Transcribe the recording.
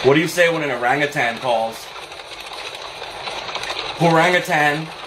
What do you say when an orangutan calls? Orangutan.